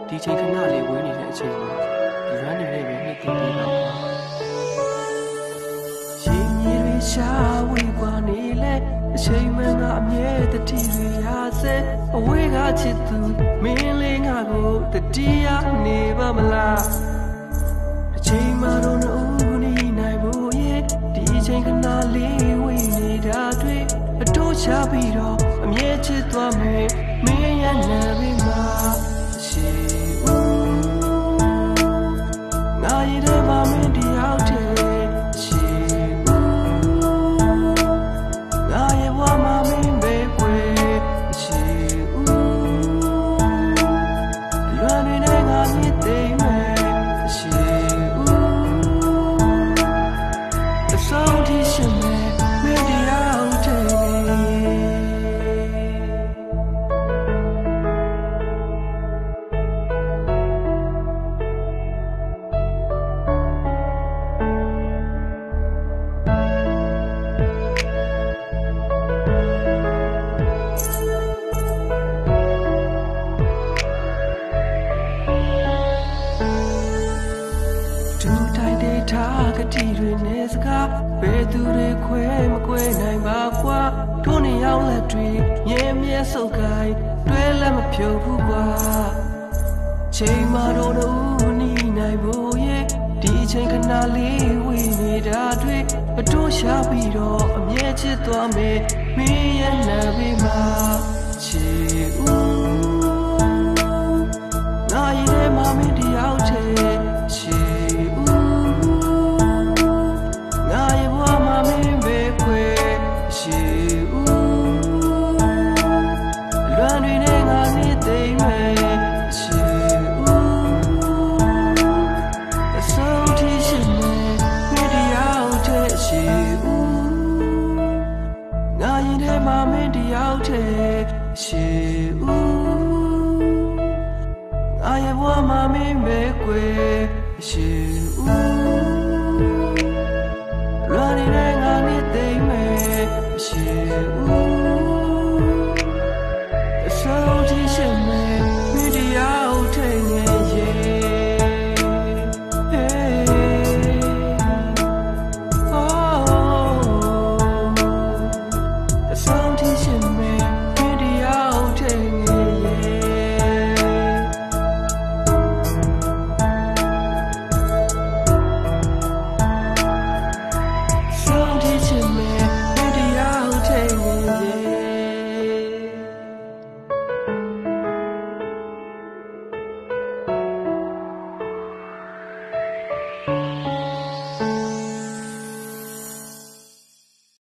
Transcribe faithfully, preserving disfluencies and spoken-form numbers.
ဒီချိန်ခဏလေးဝေးနေတဲ့အချိန်မှာဒီရန်နေတဲ့ပဲနှစ်သိပြီးတော့ရှင်ကြီးတွေရှာဝေးกว่าနေလဲအချိန်မှန်ကအမြဲတတိတွေရစေအဝေးကချစ်သူမင်းလေးငါကိုတတိယနေပါမလားအချိန်မှတော့ဦးနေနိုင်ဖို့ရဲ့ဒီအချိန်ခဏလေးဝေးနေတာတွေ့အတိုးချပြီးတော့အမြဲချစ်သွားမယ်မင်းရဲ့နာမည်မှာရှိဦးငါရတဲ့မမင်းတယောက်တည်းရှိဦးငါရဲ့ဝါမမင်းပဲကွယ်ရှိဦးလွန်နေနဲ့ငါမြစ်သိမ်းမယ်ရှိဦးအဆုံးထိရှင်မယ်မင်းတယောက်တည်းထားကတိတွေနဲ့စကားဘယ်သူတွေခွဲမကွဲနိုင်ပါကွာထိုးနေရောက်လက်တွေမြဲမြဲစုပ်ကိုင်းတွဲလက်မဖြုတ်ဘူးကွာချိန်မှတော့ဦးနီးနိုင်ဖို့ရဲ့ဒီချိန်ခဏလေးဝေးနေတာတွေ့အတိုးရှာပြီးတော့အမြဲချစ်သွားမယ်မင်းရဲ့နာမည်မှာချစ်ဦးငါရဲ့မမင်းတယောက်တည်းချစ်မမင်းတယောက်တည်းရှိဦးငါရဲ့ဘဝမမင်းပဲကွယ်ရှိဦးလွန်နေတဲ့ငါနဲ့သိမ့်မယ်ရှိဦး